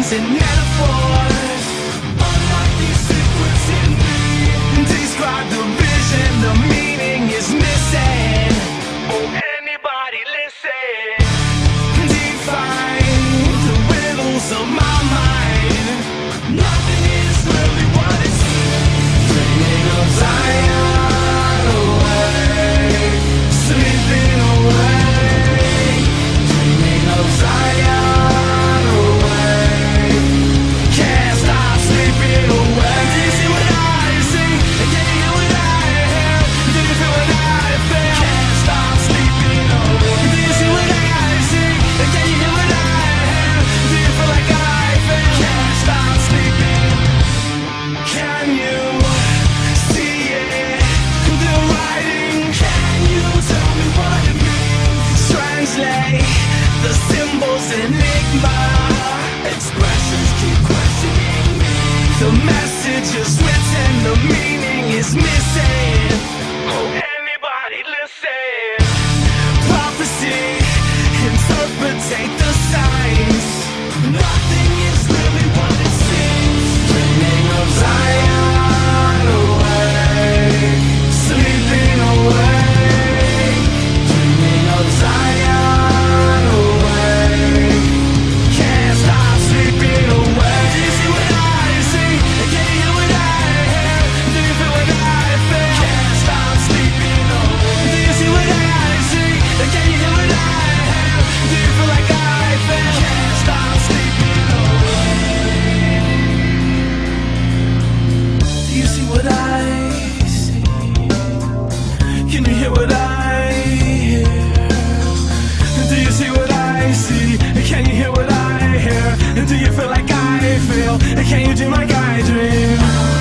rhymes and metaphors. Unlike these secrets in me, describe the vision, the meaning is missing. Oh, anybody listen? Define the riddles of my mind. Nothing is really what it seems. Dreaming of Zion away, sleeping away. Dreaming of Zion away, can't stop sleeping away. Do you see what I see? Can you hear what I hear? Do you feel what I feel? Can't stop sleeping away. Do you see what I see? Can you hear what I hear? Do you feel like I feel? Can't stop sleeping. Can you see it? The writing. Can you tell me what it means? Translate the symbols, enigma. Expressions keep questioning me. The message is written, the meaning is missing. Oh, anybody listen? Prophecy, interpretate the signs. Nothing is really what it seems. Dreaming of Zion away, sleeping away. Dreaming of Zion away, can't stop sleeping away. Do you see what I see? Can you hear what I hear? Do you feel what I feel? Can't stop sleeping away. Do you see what I see? Can you hear what I hear? Do you feel like I feel? Can't stop sleeping away. Do you see what I see? Can you hear what I hear? Do you see what I see? Can you hear what I hear? Do you feel like I feel? Can you dream like I dream?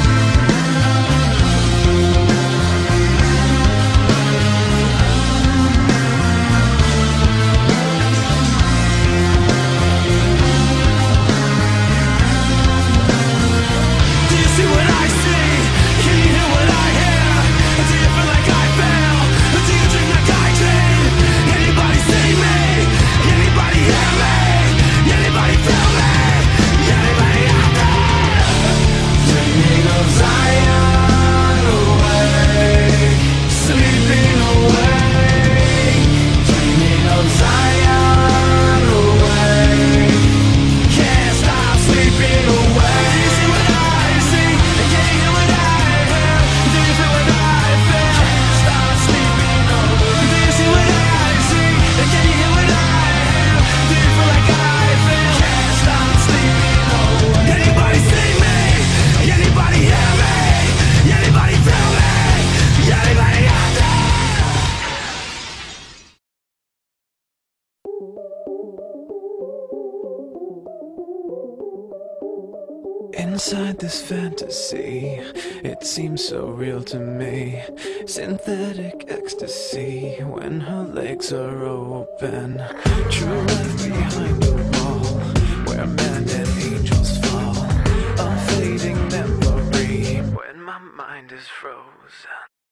Do you see what I see? Can you hear what I hear? Do you feel like I feel? Do you dream like I dream? Anybody see me? Anybody hear me? Anybody feel me? Anybody out there? Dreaming of Zion away, sleeping away. Dreaming of Zion away, can't stop sleeping away. Do you see what I see? Can you hear what I hear? Do you feel what I feel? Can't stop sleeping away. Do you see what I see? Can you hear what I hear? Do you feel like I feel? Can't stop sleeping away. Anybody see me? Anybody hear me? Anybody feel me? Anybody out there? Inside this fantasy, it seems so real to me. Synthetic ecstasy when her legs are open. True life behind a wall, where men and angels fall. A fading memory when my mind is frozen.